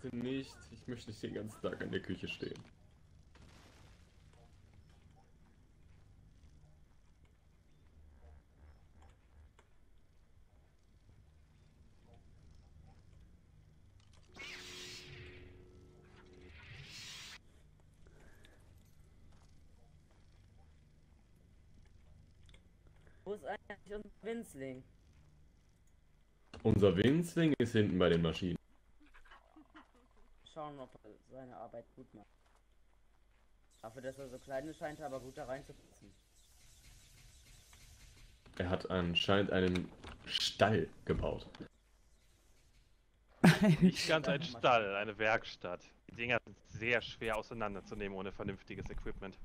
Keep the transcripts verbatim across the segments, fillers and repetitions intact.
bitte nicht. Ich möchte nicht den ganzen Tag an der Küche stehen. Wo ist eigentlich unser Winzling? Unser Winzling ist hinten bei den Maschinen. Schauen, ob er seine Arbeit gut macht. Dafür, dass er so klein ist, scheint er aber gut da reinzupassen. Er hat anscheinend einen Stall gebaut. Nicht ganz ein Stall, eine Werkstatt. Die Dinger sind sehr schwer auseinanderzunehmen ohne vernünftiges Equipment.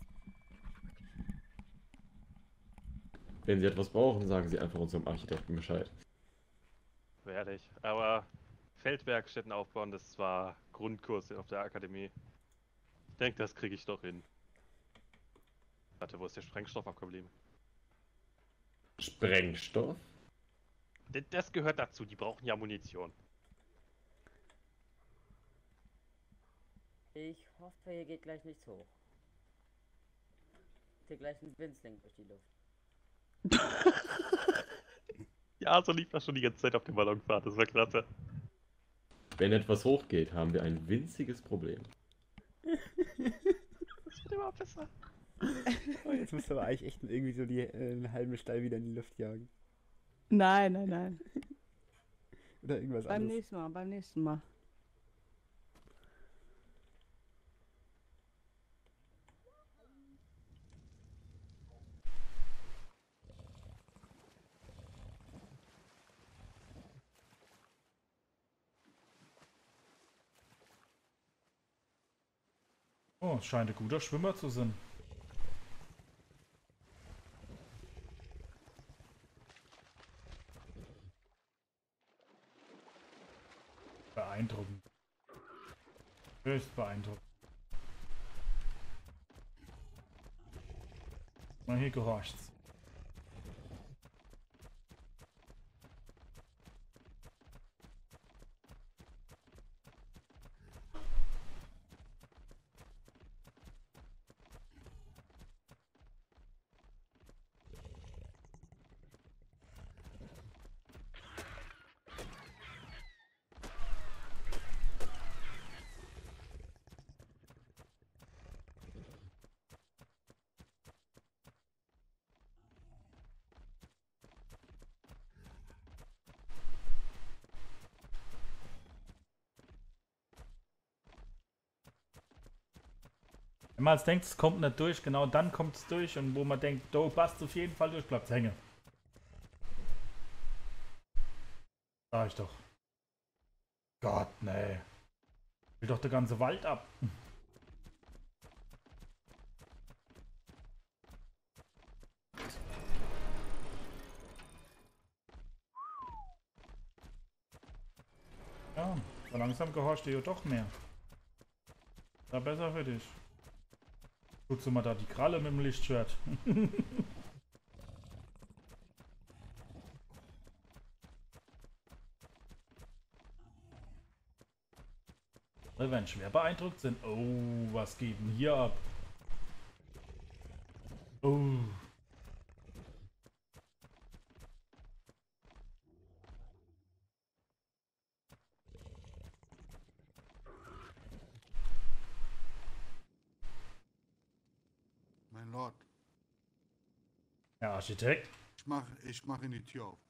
Wenn Sie etwas brauchen, sagen Sie einfach unserem Architekten Bescheid. Werde ich. Aber Feldwerkstätten aufbauen, das war Grundkurs auf der Akademie. Ich denke, das kriege ich doch hin. Warte, wo ist der Sprengstoff abgeblieben? Sprengstoff? D- Das gehört dazu, die brauchen ja Munition. Ich hoffe, hier geht gleich nichts hoch. Hier gleich ein Winzling durch die Luft. Ja, so lief das schon die ganze Zeit auf der Ballonfahrt, das war klasse. Wenn etwas hochgeht, haben wir ein winziges Problem. Das wird immer besser. Oh, jetzt müsst ihr aber eigentlich echt irgendwie so die äh, einen halben Stall wieder in die Luft jagen. Nein, nein, nein. Oder irgendwas Beim anderes. nächsten Mal, beim nächsten Mal. Oh, es scheint ein guter Schwimmer zu sein. Beeindruckend. Höchst beeindruckend. Mal hier gehorcht's. Wenn man jetzt denkt, es kommt nicht durch, genau dann kommt es durch und wo man denkt, du passt auf jeden Fall durch, bleibt hängen. Sag ich doch. Gott, nee. Will doch der ganze Wald ab. Ja, so langsam gehorcht ihr doch mehr. War besser für dich. Putzt du mal da die Kralle mit dem Lichtschwert. Wir werden schwer beeindruckt sind. Oh, was geht denn hier ab? Oh. Mein Lord, Herr Architekt. ich mach, ich mach in die Tür auf.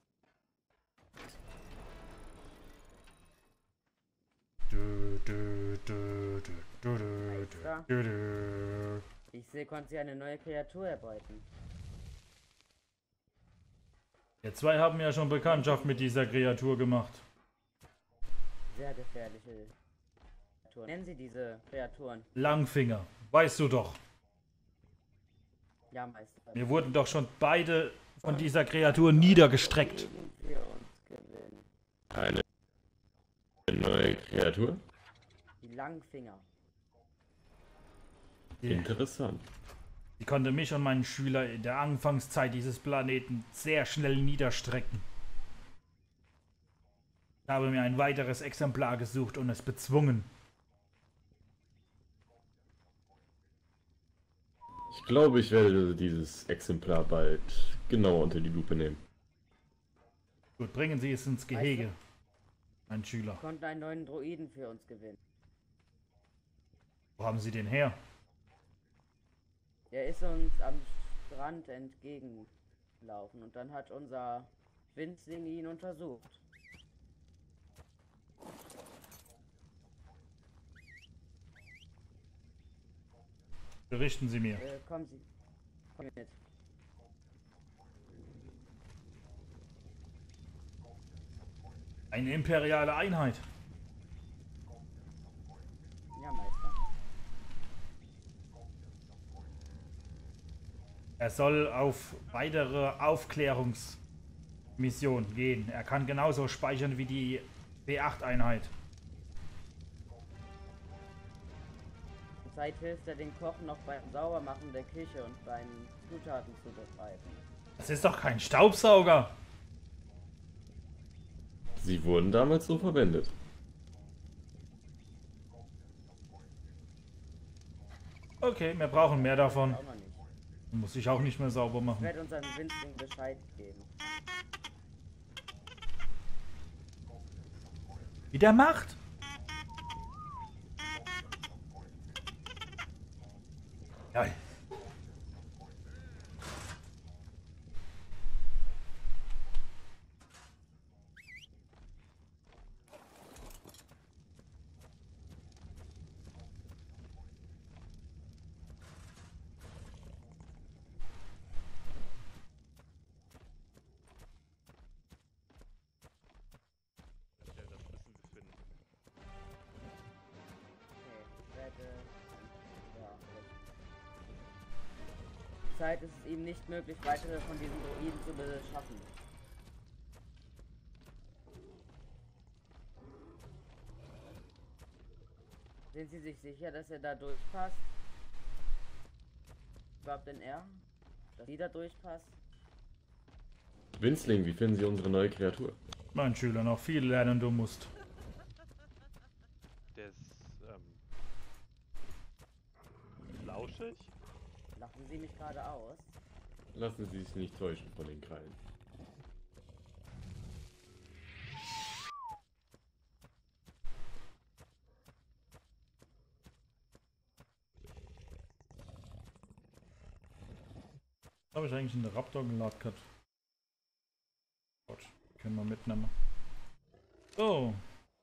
Du, du, du, du, du, du, Ja. du, du. Ich sehe, konnte sie eine neue Kreatur erbeuten. Wir zwei haben ja schon Bekanntschaft mit dieser Kreatur gemacht. Sehr gefährliche Kreaturen. Nennen Sie diese Kreaturen. Langfinger, weißt du doch. Ja, Meister. Wir wurden doch schon beide von dieser Kreatur niedergestreckt. Wir uns gewinnen. Eine neue Kreatur? Die Langfinger. Interessant. Die konnte mich und meinen Schüler in der Anfangszeit dieses Planeten sehr schnell niederstrecken. Habe mir ein weiteres Exemplar gesucht und es bezwungen. Ich glaube, ich werde dieses Exemplar bald genauer unter die Lupe nehmen. Gut, bringen Sie es ins Gehege, mein Schüler. Wir konnten einen neuen Droiden für uns gewinnen. Wo haben Sie den her? Der ist uns am Strand entgegengelaufen und dann hat unser Winzling ihn untersucht. Berichten Sie mir. Äh, kommen Sie. Kommen Sie mit. Eine imperiale Einheit. Ja, Meister. Er soll auf weitere Aufklärungsmissionen gehen. Er kann genauso speichern wie die B acht Einheit. Zeit hilft er den Kochen noch beim Saubermachen der Küche und beim Zutaten zubereiten. Das ist doch kein Staubsauger. Sie wurden damals so verwendet. Okay, wir brauchen mehr davon. Auch noch nicht. Muss ich auch nicht mehr sauber Ich machen. werde unserem Winzling Bescheid geben. Wie der macht? Ja. Ja, das müssen wir finden. Okay, ich werde... Ja, vielleicht. Zeit ist es ihm nicht möglich, weitere von diesen Droiden zu beschaffen. Sind Sie sich sicher, dass er da durchpasst? Glaubt denn er, dass sie da durchpasst? Winzling, wie finden Sie unsere neue Kreatur? Mein Schüler, noch viel lernen du musst. Der ist, ähm... flauschig? Lachen Sie mich gerade aus? Lassen Sie sich nicht täuschen von den Krallen. Habe ich eigentlich einen Raptor geladen gehabt? Gut, können wir mitnehmen. So.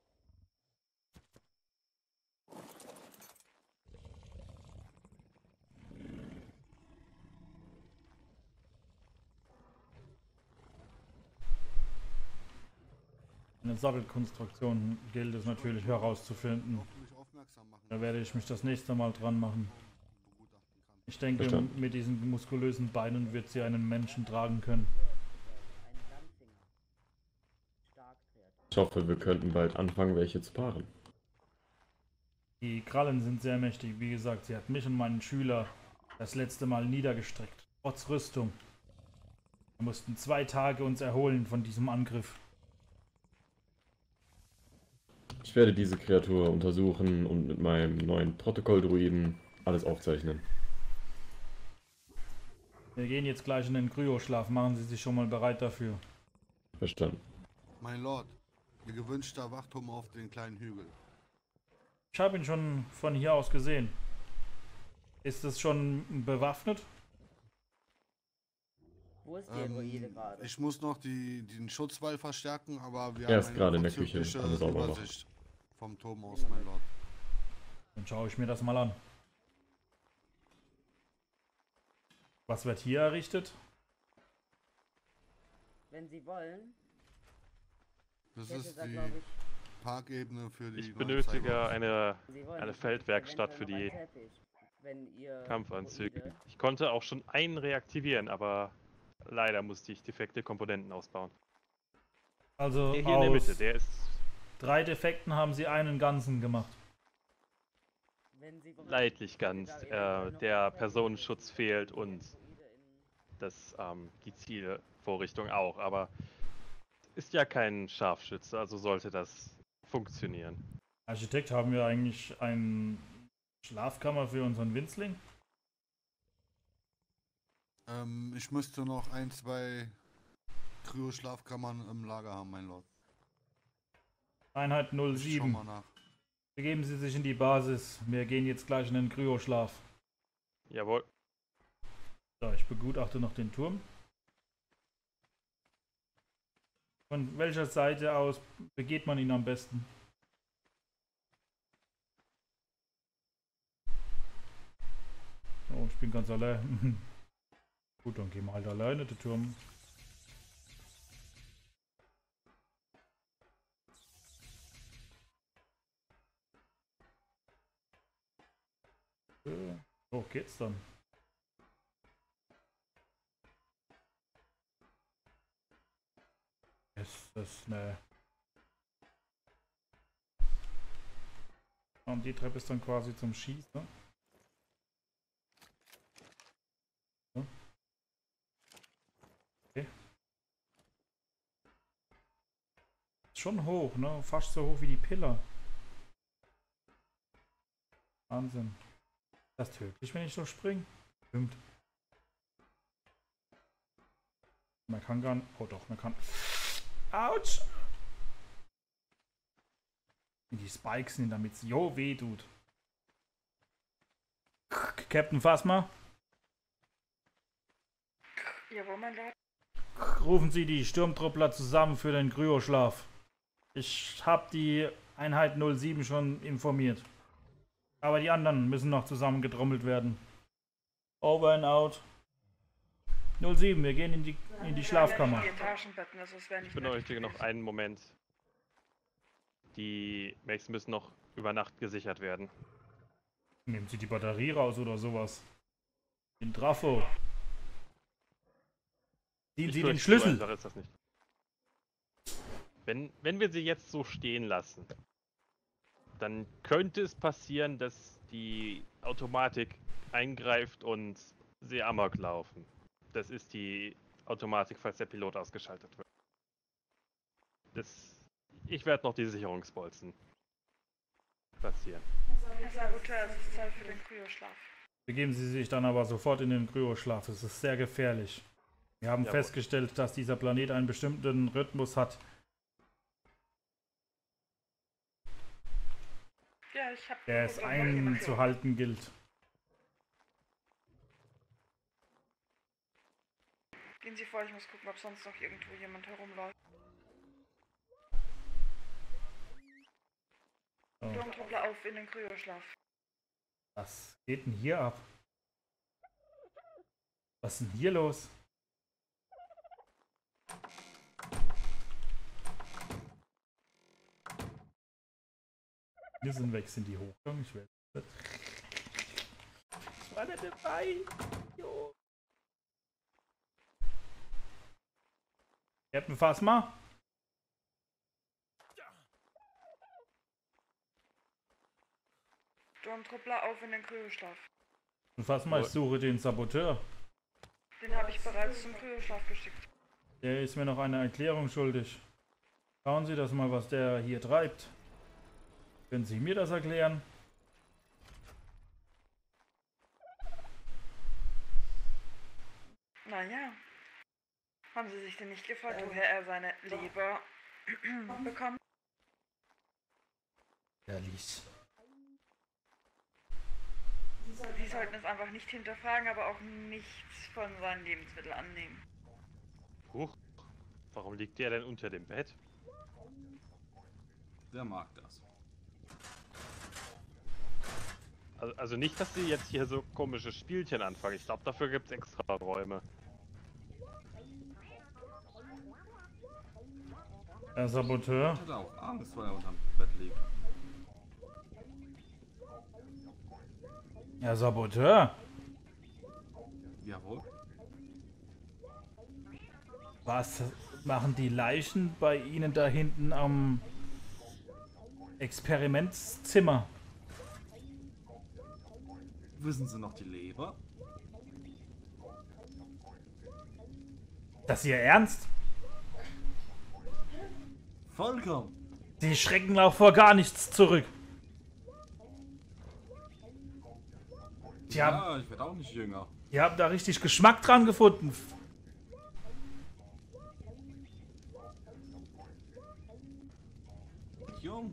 Eine Sattelkonstruktion gilt es natürlich herauszufinden. Auf mich aufmerksam machen. Da werde ich mich das nächste Mal dran machen. Begutachten kann. Ich denke, Verstanden. mit diesen muskulösen Beinen wird sie einen Menschen tragen können. Ein Landfinger. Stark kreativ. Ich hoffe, wir könnten bald anfangen, welche zu paaren. Die Krallen sind sehr mächtig. Wie gesagt, sie hat mich und meinen Schüler das letzte Mal niedergestreckt. Trotz Rüstung. Wir mussten zwei Tage uns erholen von diesem Angriff. Ich werde diese Kreatur untersuchen und mit meinem neuen Protokolldruiden alles aufzeichnen. Wir gehen jetzt gleich in den Kryoschlaf. Machen Sie sich schon mal bereit dafür. Verstanden. Mein Lord, Ihr gewünschter Wachturm auf den kleinen Hügel. Ich habe ihn schon von hier aus gesehen. Ist es schon bewaffnet? Wo ist die Droide Ähm, gerade? ich muss noch die, den Schutzwall verstärken, aber wir Er haben ist gerade in der Küche vorzügliche am Saubermachen. Übersicht vom Turm aus, mein Lord. Dann schaue ich mir das mal an. Was wird hier errichtet? Wenn Sie wollen, Das ich hätte ist da die glaube ich, Parkebene für die Ich neuen benötige Cyborgs. eine Sie wollen, eine ich hätte Feldwerkstatt für eventuell die noch einen Teppich, wenn ihr Kampfanzüge. Droide- Ich konnte auch schon einen reaktivieren, aber leider musste ich defekte Komponenten ausbauen. Also Der hier in der Mitte, aus der ist drei Defekten haben sie einen ganzen gemacht. Wenn Sie wollen, leidlich ich hätte ganz. da Äh, eventuell noch der einen Teppich, Personenschutz wenn fehlt der und Droide in- das, ähm, die Zielvorrichtung auch, aber ist ja kein Scharfschütze, also sollte das funktionieren. Architekt, haben wir eigentlich eine Schlafkammer für unseren Winzling? Ähm, ich müsste noch ein, zwei Kryo-Schlafkammern im Lager haben, mein Lord. Einheit null Ich schau sieben. mal nach. Begeben Sie sich in die Basis. Wir gehen jetzt gleich in den Kryoschlaf. Jawohl. So, ich begutachte noch den Turm. Von welcher Seite aus begeht man ihn am besten? Oh, ich bin ganz allein. Gut, dann gehen wir halt alleine, der Turm. So geht's dann. Ist das ne? Und die Treppe ist dann quasi zum Schießen. So. Okay. Ist schon hoch, ne? Fast so hoch wie die Pillar. Wahnsinn. Ist das tödlich, wenn ich so springe? Stimmt. Man kann gar nicht. Oh doch, man kann. Autsch! Die Spikes sind, damit es jo weh tut. Captain Phasma? Jawohl, mein Lord. Rufen Sie die Sturmtruppler zusammen für den Kryoschlaf. Ich habe die Einheit null sieben schon informiert. Aber die anderen müssen noch zusammengetrommelt werden. Over and out. null sieben, wir gehen in die, in die Schlafkammer. Die Etagenbetten, also es wäre Ich nicht benötige nötig noch einen Moment. Die Max müssen noch über Nacht gesichert werden. Nehmen Sie die Batterie raus oder sowas. Den Trafo. Ziehen Ich Sie den fürchte, so Schlüssel. einfach ist das nicht. Wenn, wenn wir sie jetzt so stehen lassen, dann könnte es passieren, dass die Automatik eingreift und sie amok laufen. Das ist die Automatik, falls der Pilot ausgeschaltet wird. Das, ich werde noch die Sicherungsbolzen platzieren. Herr Saboteur, es ist Zeit für den Kryoschlaf. Begeben Sie sich dann aber sofort in den Kryoschlaf. Es ist sehr gefährlich. Wir haben Jawohl. festgestellt, dass dieser Planet einen bestimmten Rhythmus hat. Ja, ich hab Der es einzuhalten gilt. Gehen Sie vor, ich muss gucken, ob sonst noch irgendwo jemand herumläuft. So. Sturmtruppler auf in den Kryoschlaf. Was geht denn hier ab? Was ist denn hier los? Wir sind weg, sind die hochgegangen. Ich werde. Ich war nicht dabei. Jo. Captain Phasma? Sturmtruppler auf in den Kryoschlaf. Captain Phasma, ich suche den Saboteur. Den habe ich bereits zum Kryoschlaf geschickt. Der ist mir noch eine Erklärung schuldig. Schauen Sie das mal, was der hier treibt. Können Sie mir das erklären? Naja. Haben Sie sich denn nicht gefragt, woher er seine Leber bekommt? Ehrlich. Sie sollten es einfach nicht hinterfragen, aber auch nichts von seinen Lebensmitteln annehmen. Huch, warum liegt der denn unter dem Bett? Wer mag das? Also, also nicht, dass sie jetzt hier so komische Spielchen anfangen. Ich glaube, dafür gibt es extra Räume. Herr Saboteur? Ich hatte auch Angst, weil er unterm Bett liegt. Herr Saboteur? Jawohl. Was machen die Leichen bei Ihnen da hinten am Experimentszimmer? Wissen Sie noch die Leber? Das ist Ihr Ernst? Vollkommen. Sie schrecken auch vor gar nichts zurück. Sie haben, Ja, ich werde auch nicht jünger. ihr habt da richtig Geschmack dran gefunden. Jung.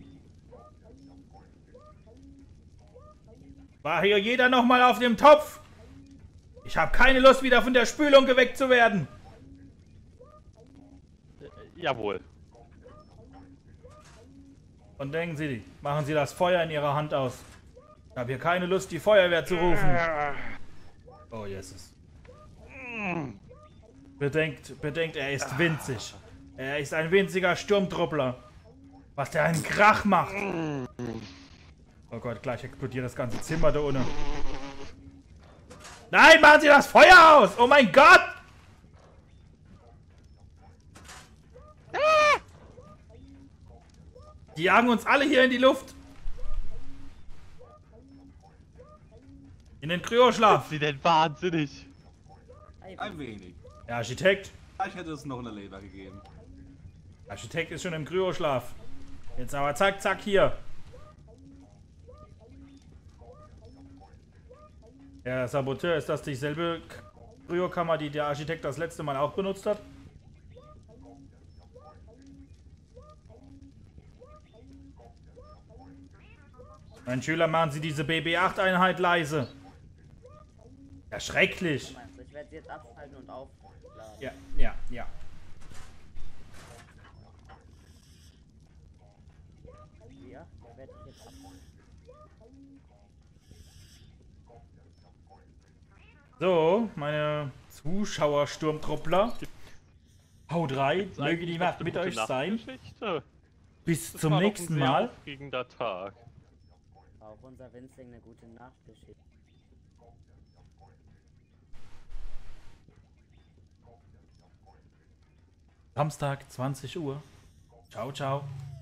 War hier jeder nochmal auf dem Topf? Ich habe keine Lust, wieder von der Spülung geweckt zu werden. Jawohl. Und denken Sie, machen Sie das Feuer in Ihrer Hand aus. Ich habe hier keine Lust, die Feuerwehr zu rufen. Oh, Jesus. Bedenkt, bedenkt, er ist winzig. Er ist ein winziger Sturmtruppler. Was der einen Krach macht. Oh Gott, gleich explodiert das ganze Zimmer da unten. Nein, machen Sie das Feuer aus! Oh mein Gott! Die jagen uns alle hier in die Luft. In den Kryoschlaf. Sie denn wahnsinnig? Ein wenig. Der Architekt. Vielleicht hätte es noch eine Leber gegeben. Der Architekt ist schon im Kryoschlaf. Jetzt aber zack, zack, hier. Herr Saboteur, ist das dieselbe Kryokammer, die der Architekt das letzte Mal auch benutzt hat? Mein Schüler, machen Sie diese B B acht Einheit leise. Ja, schrecklich. Ich werde sie jetzt abschalten und aufladen. Ja, ja, ja. Ja, werde ich jetzt abschalten. So, meine Zuschauer-Sturmtruppler. Haut rein, möge die Macht mit euch sein. Geschichte. Bis Das zum war doch ein nächsten sehr Mal. aufregender Tag. Auch unser Winzling eine gute Nachtgeschichte. Samstag, zwanzig Uhr. Ciao, ciao.